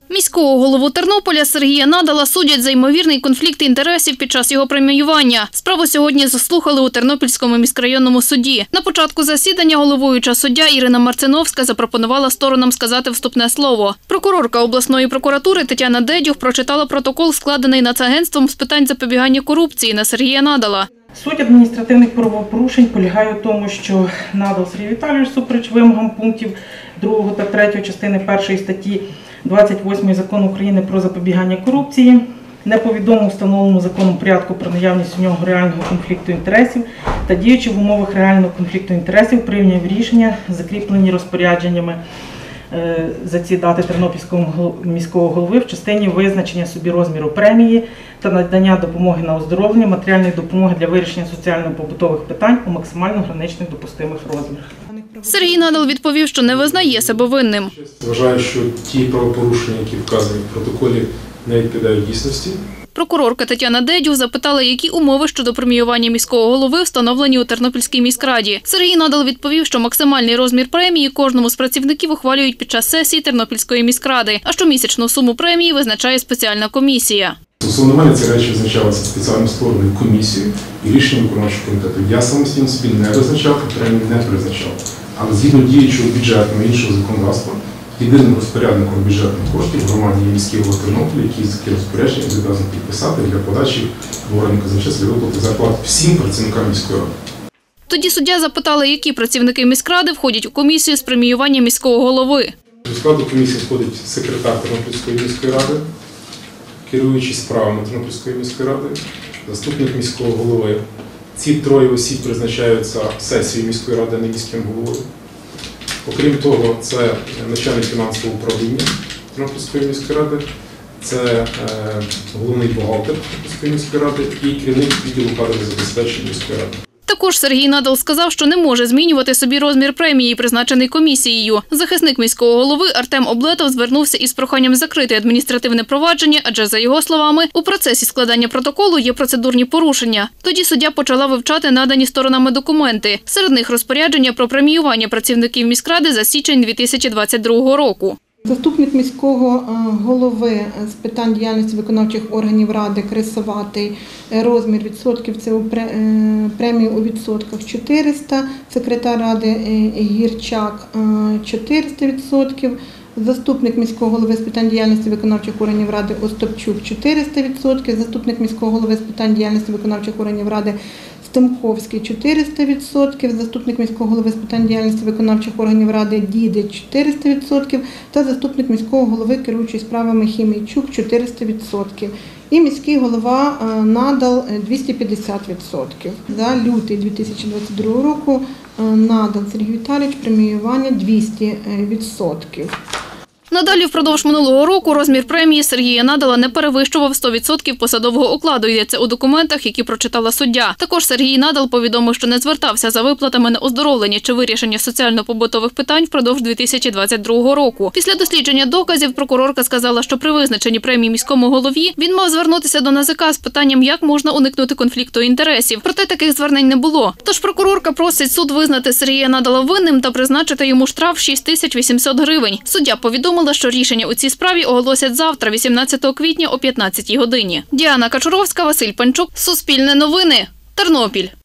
Міського голову Тернополя Сергія Надала судять за ймовірний конфлікт інтересів під час його преміювання. Справу сьогодні заслухали у Тернопільському міськрайонному суді. На початку засідання головуюча суддя Ірина Марциновська запропонувала сторонам сказати вступне слово. Прокурорка обласної прокуратури Тетяна Дедюх прочитала протокол, складений Нацагентством з питань запобігання корупції на Сергія Надала. Суть адміністративних правопорушень полягає в тому, що Надал Сергій Віталійович всупереч вимогам пунктів 2 та 3 частини 1 статті 28 Закону України про запобігання корупції не повідомив встановленому законом порядку про наявність у нього реального конфлікту інтересів та діючи в умовах реального конфлікту інтересів прийняв рішення, закріплені розпорядженнями за ці дати Тернопільського міського голови в частині визначення собі розміру премії та надання допомоги на оздоровлення, матеріальної допомоги для вирішення соціально-побутових питань у максимально граничних допустимих розмірах. Сергій Надал відповів, що не визнає себе винним. Вважаю, що ті правопорушення, які вказані в протоколі, не відповідають дійсності. Прокурорка Тетяна Дедюх запитала, які умови щодо преміювання міського голови встановлені у Тернопільській міськраді. Сергій Надал відповів, що максимальний розмір премії кожному з працівників ухвалюють під час сесії Тернопільської міськради, а щомісячну суму премії визначає спеціальна комісія. Стосовно мене ці речі визначалися спеціально створеною комісією і рішенням виконавчого комітету. Я самостійно собі не визначав і премію не призначав. Але згідно діючого бюджетного і іншого законодавства, єдиним розпорядником бюджетних коштів в громаді є міський голова Тернополя, який такі розпорядження зобов'язаний підписати для подачі в органи казначейства для виплати зарплат всім працівникам міської ради. Тоді суддя запитала, які працівники міськради входять у комісію з преміювання міського голови. До складу комісії входить секретар Тернопільської міської ради, керуючий справами Тернопільської міської ради, заступник міського голови. Ці троє осіб призначаються сесією міської ради, а не міським головою. Окрім того, це начальник фінансового управління Тернопільської міської ради, це головний бухгалтер Тернопільської міської ради і керівник відділу кадрового забезпечення міської ради. Також Сергій Надал сказав, що не може змінювати собі розмір премії, призначений комісією. Захисник міського голови Артем Облетов звернувся із проханням закрити адміністративне провадження, адже, за його словами, у процесі складання протоколу є процедурні порушення. Тоді суддя почала вивчати надані сторонами документи. Серед них розпорядження про преміювання працівників міськради за січень 2022 року. Заступник міського голови з питань діяльності виконавчих органів ради Крисоватий, розмір відсотків, це премію у відсотках 400, секретар ради Гірчак 400%, заступник міського голови з питань діяльності виконавчих органів ради Остапчук 400%, заступник міського голови з питань діяльності виконавчих органів ради Стемковський 400%, заступник міського голови з питань діяльності виконавчих органів ради Дідич 400% та заступник міського голови, керуючий справами Хімійчук 400%. І міський голова Надал 250%. За лютий 2022 року Надал Сергій Віталійович преміювання 200%. Надалі впродовж минулого року розмір премії Сергія Надала не перевищував 100% посадового окладу, йдеться у документах, які прочитала суддя. Також Сергій Надал повідомив, що не звертався за виплатами на оздоровлення чи вирішення соціально-побутових питань впродовж 2022 року. Після дослідження доказів прокурорка сказала, що при визначенні премії міському голові він мав звернутися до НАЗК з питанням, як можна уникнути конфлікту інтересів. Проте таких звернень не було. Тож прокурорка просить суд визнати Сергія Надала винним та призначити йому штраф 6800 гривень. Суддя повідомила, що рішення у цій справі оголосять завтра, 18 квітня о 15 годині. Діана Качуровська, Василь Панчук, Суспільне новини, Тернопіль.